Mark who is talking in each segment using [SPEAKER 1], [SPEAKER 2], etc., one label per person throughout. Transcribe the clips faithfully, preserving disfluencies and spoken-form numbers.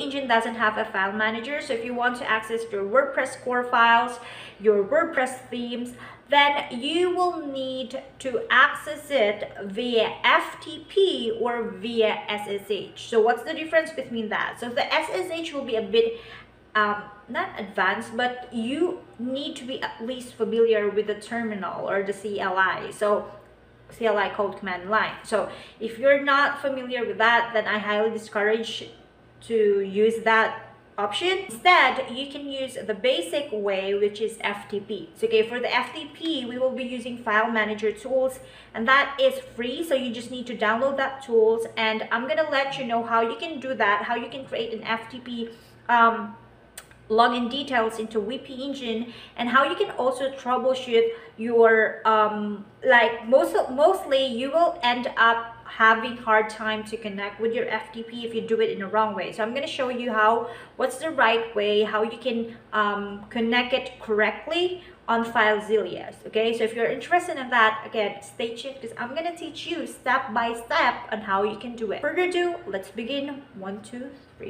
[SPEAKER 1] Engine doesn't have a file manager. So if you want to access your WordPress core files, your WordPress themes, then you will need to access it via F T P or via S S H. So what's the difference between that? So the S S H will be a bit um, not advanced, but you need to be at least familiar with the terminal or the C L I. So C L I, code command line. So if you're not familiar with that, then I highly discourage to use that option. Instead, you can use the basic way, which is F T P. So okay, for the F T P, we will be using File Manager tools, and that is free. So you just need to download that tools, and I'm gonna let you know how you can do that, how you can create an F T P um, login details into W P Engine, and how you can also troubleshoot your um like most mostly you will end up having hard time to connect with your F T P if you do it in the wrong way. So I'm going to show you how what's the right way, how you can um, connect it correctly on Filezilla. Okay, so if you're interested in that, again, stay tuned because I'm going to teach you step by step on how you can do it. Further ado, let's begin. One, two, three.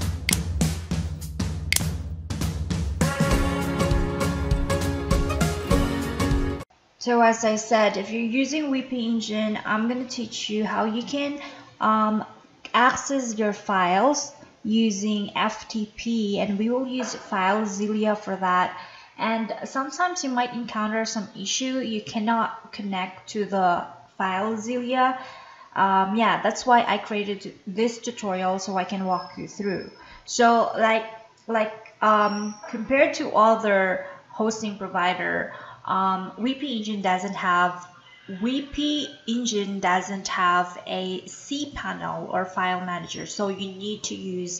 [SPEAKER 1] So as I said, if you're using W P Engine, I'm going to teach you how you can um, access your files using F T P, and we will use Filezilla for that. And sometimes you might encounter some issue, you cannot connect to the Filezilla. Um, yeah, that's why I created this tutorial so I can walk you through. So like like um, compared to other hosting provider, Um, W P Engine doesn't have W P Engine doesn't have a cPanel or file manager, so you need to use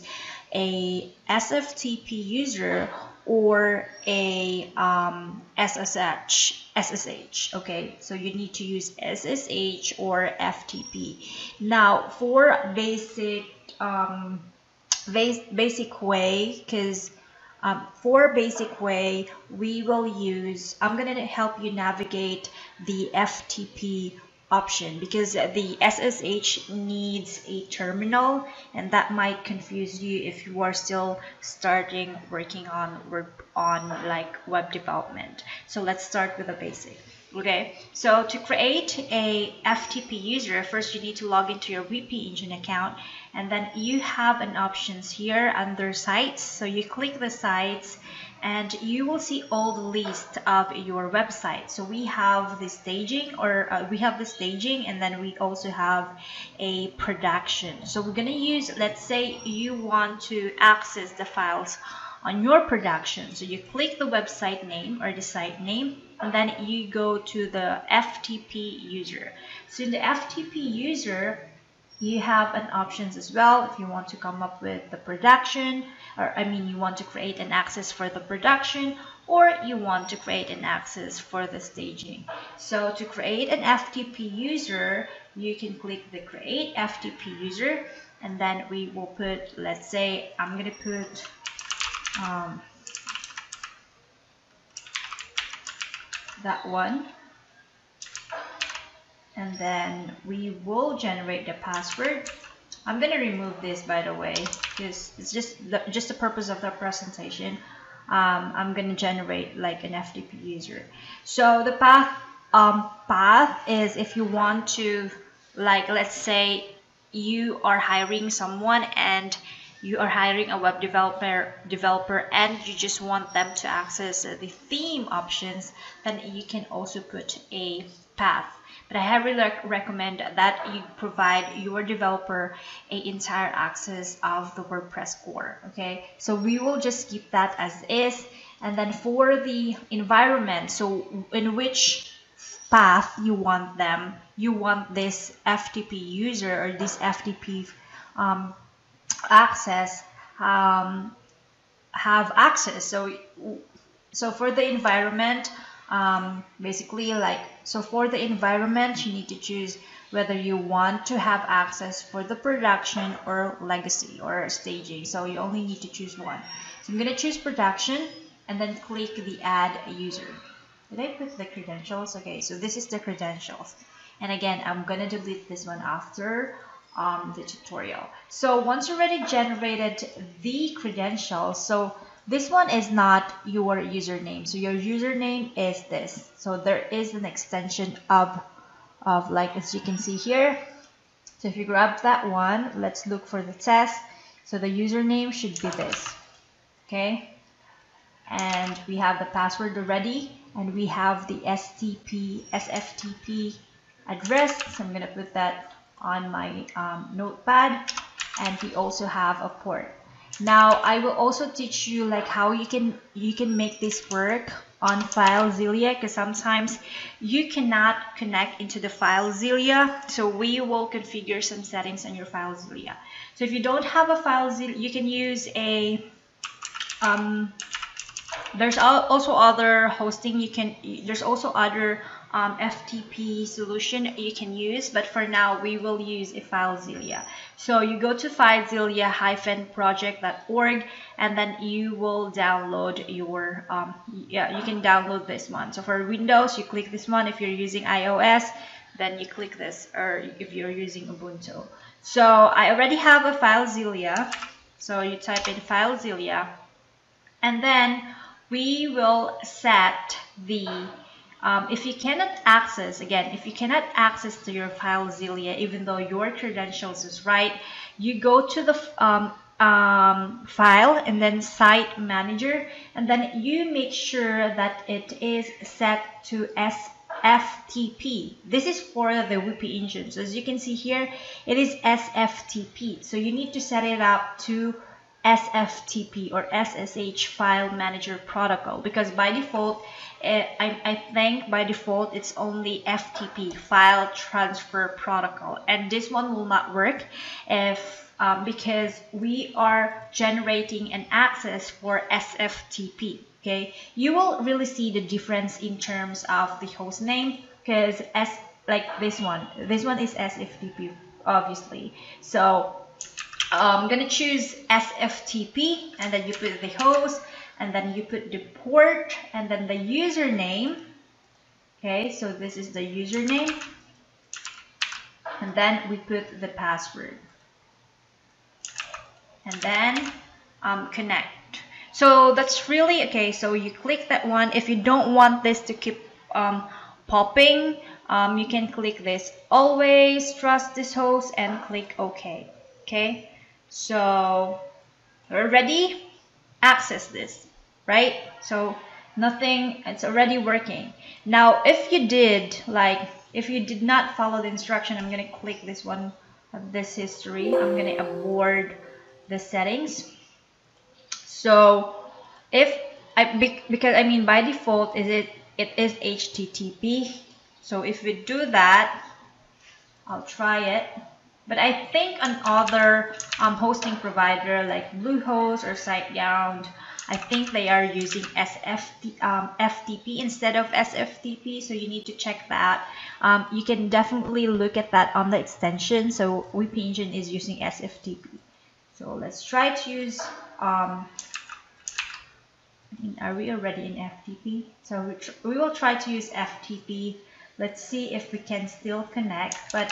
[SPEAKER 1] a S F T P user or a um, S S H S S H. Okay, so you need to use S S H or F T P. Now for basic um, base, basic way, because Um, for basic way, we will use, I'm going to help you navigate the F T P option because the S S H needs a terminal, and that might confuse you if you are still starting working on on like web development. So let's start with the basic. Okay, so to create a F T P user, first you need to log into your W P Engine account, and then you have an options here under sites. So you click the sites and you will see all the list of your website. So we have the staging or uh, we have the staging, and then we also have a production. So we're going to use, let's say you want to access the files on your production. So you click the website name or the site name, and then you go to the F T P user. So in the F T P user, you have an options as well if you want to come up with the production, or I mean you want to create an access for the production, or you want to create an access for the staging. So to create an F T P user, you can click the create F T P user, and then we will put, let's say I'm going to put um, that one, and then we will generate the password. I'm going to remove this, by the way, because it's just the, just the purpose of the presentation. Um, I'm going to generate like an F T P user. So the path um, path is if you want to, like, let's say you are hiring someone and you are hiring a web developer developer and you just want them to access the theme options, then you can also put a path. But I highly recommend that you provide your developer a entire access of the WordPress core. Okay, so we will just keep that as is. And then for the environment, so in which path you want them, you want this F T P user or this F T P um, access um, have access. So so for the environment, um, basically like so for the environment you need to choose whether you want to have access for the production or legacy or staging. So you only need to choose one. So I'm going to choose production and then click the add user. Did I put the credentials? Okay, so this is the credentials, and again I'm going to delete this one after um, the tutorial. So once you already generated the credentials, so this one is not your username. So your username is this. So there is an extension of, of like, as you can see here. So if you grab that one, let's look for the test. So the username should be this, okay? And we have the password already, and we have the S T P, S F T P address. So I'm gonna put that on my um, notepad, and we also have a port. Now I will also teach you like how you can you can make this work on Filezilla, because sometimes you cannot connect into the Filezilla. So we will configure some settings on your Filezilla. So if you don't have a Filezilla, you can use a um, there's also other hosting you can there's also other um, F T P solution you can use, but for now we will use a Filezilla. So you go to filezilla dash project dot org, and then you will download your um, yeah you can download this one. So for Windows, you click this one. If you're using iOS, then you click this, or if you're using Ubuntu. So I already have a Filezilla, so you type in Filezilla, and then we will set the Um, if you cannot access, again, if you cannot access to your Filezilla, even though your credentials is right, you go to the um, um, file and then site manager, and then you make sure that it is set to S F T P. This is for the W P engine. So as you can see here, it is S F T P. So you need to set it up to S F T P or S S H File Manager Protocol, because by default, uh, I, I think by default it's only F T P, File Transfer Protocol, and this one will not work if um, because we are generating an access for S F T P. Okay, you will really see the difference in terms of the host name, because S like this one, this one is S F T P obviously. So I'm gonna choose S F T P, and then you put the host, and then you put the port, and then the username. Okay, so this is the username, and then we put the password, and then um, connect. So that's really okay. So you click that one. If you don't want this to keep um, popping, um, you can click this always trust this host and click OK. Okay. So already access this, right? So nothing, it's already working. Now if you did like if you did not follow the instruction, I'm gonna click this one, this history. I'm gonna abort the settings. So if I because I mean by default is it it is H T T P. So if we do that, I'll try it. But I think on other um, hosting provider like Bluehost or SiteGround, I think they are using S F T, um, F T P instead of S F T P. So you need to check that. Um, you can definitely look at that on the extension. So W P Engine is using S F T P. So let's try to use. Um, are we already in F T P? So we, tr we will try to use F T P. Let's see if we can still connect, but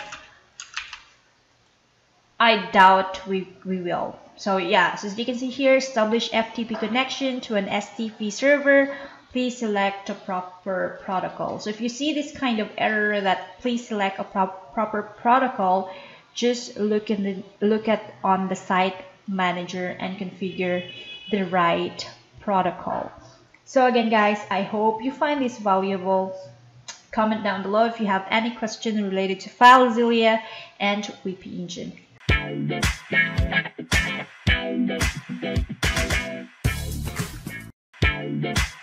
[SPEAKER 1] I doubt we, we will. So yeah, so as you can see here, establish F T P connection to an S T P server. Please select a proper protocol. So if you see this kind of error that please select a pro proper protocol, just look in the look at on the site manager and configure the right protocol. So again, guys, I hope you find this valuable. Comment down below if you have any question related to Filezilla and W P Engine. Thank you.